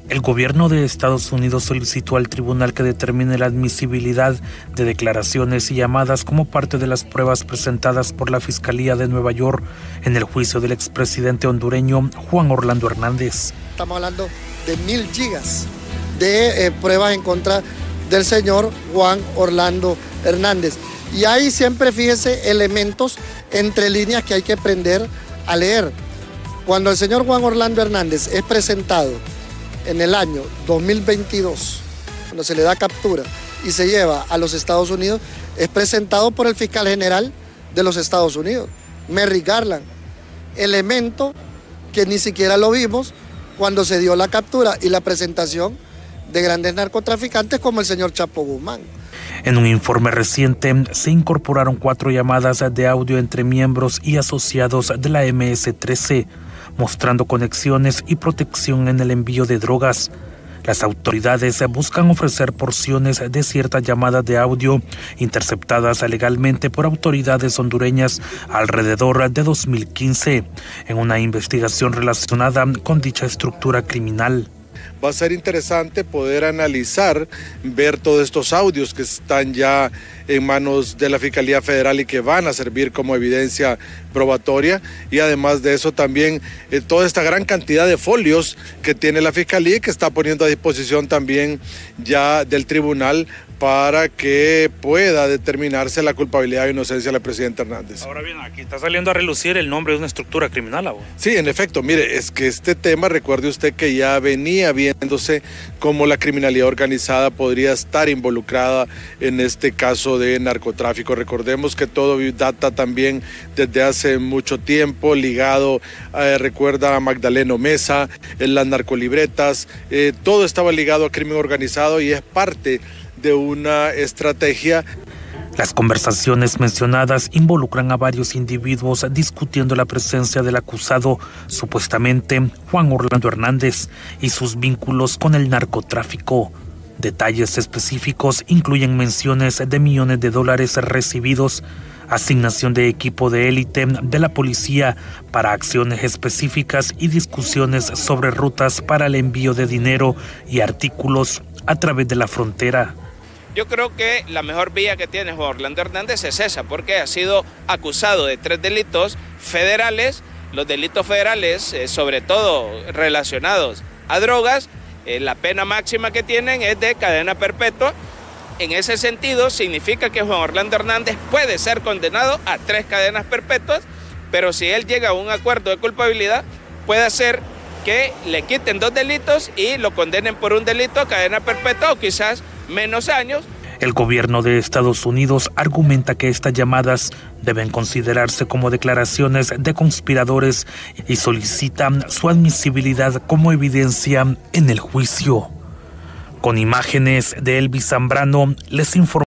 El gobierno de Estados Unidos solicitó al tribunal que determine la admisibilidad de declaraciones y llamadas como parte de las pruebas presentadas por la Fiscalía de Nueva York en el juicio del expresidente hondureño Juan Orlando Hernández. Estamos hablando de 1000 gigas de pruebas en contra del señor Juan Orlando Hernández. Y hay siempre, fíjese, elementos entre líneas que hay que aprender a leer. Cuando el señor Juan Orlando Hernández es presentado en el año 2022, cuando se le da captura y se lleva a los Estados Unidos, es presentado por el fiscal general de los Estados Unidos, Merrick Garland, elemento que ni siquiera lo vimos cuando se dio la captura y la presentación de grandes narcotraficantes como el señor Chapo Guzmán. En un informe reciente se incorporaron 4 llamadas de audio entre miembros y asociados de la MS-13, mostrando conexiones y protección en el envío de drogas. Las autoridades buscan ofrecer porciones de ciertas llamadas de audio interceptadas legalmente por autoridades hondureñas alrededor de 2015, en una investigación relacionada con dicha estructura criminal. Va a ser interesante poder analizar, ver todos estos audios que están ya en manos de la Fiscalía Federal y que van a servir como evidencia probatoria, y además de eso también toda esta gran cantidad de folios que tiene la Fiscalía y que está poniendo a disposición también ya del tribunal para que pueda determinarse la culpabilidad o inocencia del presidente Hernández. Ahora bien, aquí está saliendo a relucir el nombre de una estructura criminal, ¿o? Sí, en efecto, mire, es que este tema, recuerde usted que ya venía viéndose cómo la criminalidad organizada podría estar involucrada en este caso de narcotráfico. Recordemos que todo data también desde hace mucho tiempo ligado, recuerda a Magdaleno Mesa, en las narcolibretas, todo estaba ligado a crimen organizado y es parte de una estrategia. Las conversaciones mencionadas involucran a varios individuos discutiendo la presencia del acusado, supuestamente Juan Orlando Hernández, y sus vínculos con el narcotráfico. Detalles específicos incluyen menciones de millones de dólares recibidos, asignación de equipo de élite de la policía para acciones específicas y discusiones sobre rutas para el envío de dinero y artículos a través de la frontera. Yo creo que la mejor vía que tiene Juan Orlando Hernández es esa, porque ha sido acusado de 3 delitos federales. Los delitos federales, sobre todo relacionados a drogas, la pena máxima que tienen es de cadena perpetua. En ese sentido, significa que Juan Orlando Hernández puede ser condenado a 3 cadenas perpetuas, pero si él llega a un acuerdo de culpabilidad, puede ser que le quiten 2 delitos y lo condenen por un delito a cadena perpetua o quizás menos años. El gobierno de Estados Unidos argumenta que estas llamadas deben considerarse como declaraciones de conspiradores y solicita su admisibilidad como evidencia en el juicio. Con imágenes de Elvis Zambrano, les informó